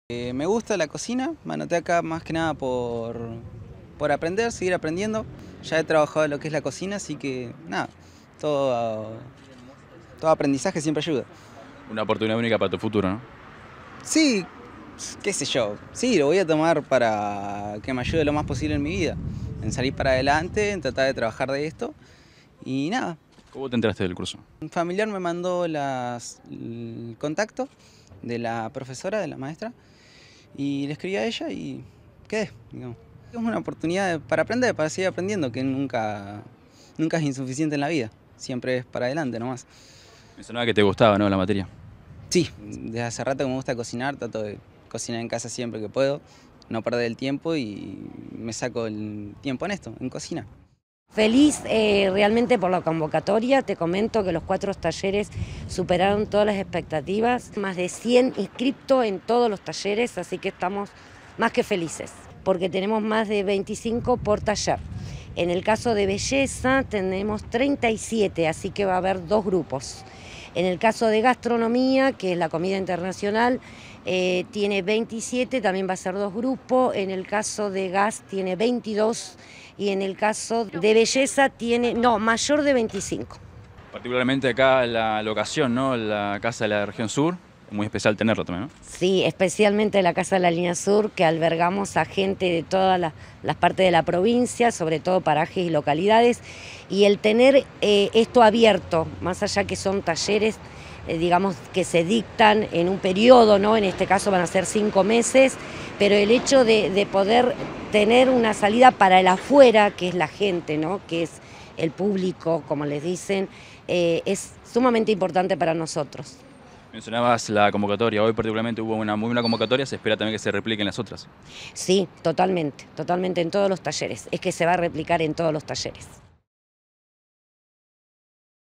Me gusta la cocina, me anoté acá más que nada por aprender, seguir aprendiendo. Ya he trabajado en lo que es la cocina, así que nada, todo, todo aprendizaje siempre ayuda. Una oportunidad única para tu futuro, ¿no? Sí, qué sé yo, sí, lo voy a tomar para que me ayude lo más posible en mi vida, en salir para adelante, en tratar de trabajar de esto y nada. ¿Cómo te enteraste del curso? Un familiar me mandó el contacto de la profesora, de la maestra, y le escribí a ella y quedé, digamos. Es una oportunidad para aprender, para seguir aprendiendo, que nunca es insuficiente en la vida, siempre es para adelante nomás. Mencionaba que te gustaba, ¿no?, la materia. Sí, desde hace rato que me gusta cocinar, trato de cocinar en casa siempre que puedo, no perder el tiempo y me saco el tiempo en esto, en cocina. Feliz realmente por la convocatoria, te comento que los 4 talleres superaron todas las expectativas, más de 100 inscriptos en todos los talleres, así que estamos más que felices, porque tenemos más de 25 por taller. En el caso de belleza tenemos 37, así que va a haber 2 grupos. En el caso de gastronomía, que es la comida internacional, tiene 27, también va a ser 2 grupos. En el caso de gas tiene 22 y en el caso de belleza tiene, no, mayor de 25. Particularmente acá la locación, ¿no?, la Casa de la Región Sur, es muy especial tenerlo también, ¿no? Sí, especialmente la Casa de la Línea Sur, que albergamos a gente de todas las partes de la provincia, sobre todo parajes y localidades, y el tener esto abierto, más allá que son talleres, digamos, que se dictan en un periodo, ¿no? En este caso van a ser 5 meses, pero el hecho de poder tener una salida para el afuera, que es la gente, ¿no?, que es el público, como les dicen, es sumamente importante para nosotros. Mencionabas la convocatoria, hoy particularmente hubo una muy buena convocatoria, se espera también que se repliquen las otras. Sí, totalmente, totalmente en todos los talleres, es que se va a replicar en todos los talleres.